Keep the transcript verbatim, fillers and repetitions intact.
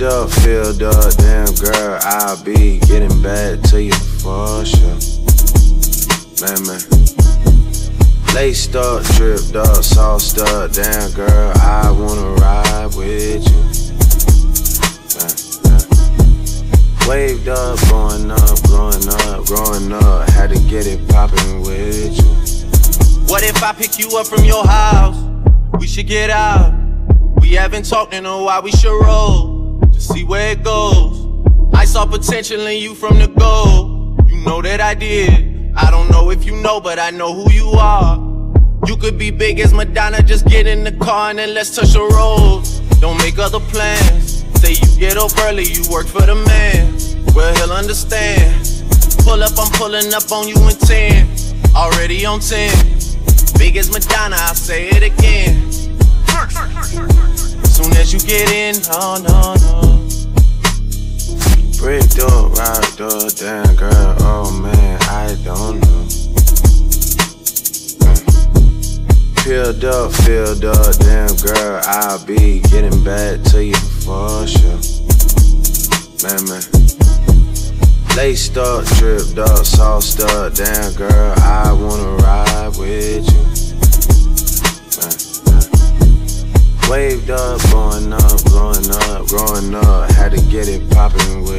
up, filled up, damn girl, I'll be getting back to you for sure. Man, man. Laced up, dripped up, sauced up, damn girl, I wanna ride with you. Man, man. Waved up, going up, blowing up, growing up, had to get it poppin' with you. What if I pick you up from your house? We should get out. We haven't talked in a while, we should roll to see where it goes. I saw potential in you from the go. You know that I did. I don't know if you know, but I know who you are. You could be big as Madonna, just get in the car and then let's touch the road. Don't make other plans. Say you get up early, you work for the man. Well, he'll understand. Pull up, I'm pulling up on you in ten. Already on ten. Big as Madonna, I'll say it again. Soon as you get in, oh no, no. Bricked up, rocked up, damn girl, oh man, I don't know. Mm. Peeled up, filled up, damn girl, I'll be getting back to you for sure. Man, man. Laced up, dripped up, sauced up, damn girl, I wanna ride with you. Waved up, going up, blowing up, growing up, had to get it poppin' with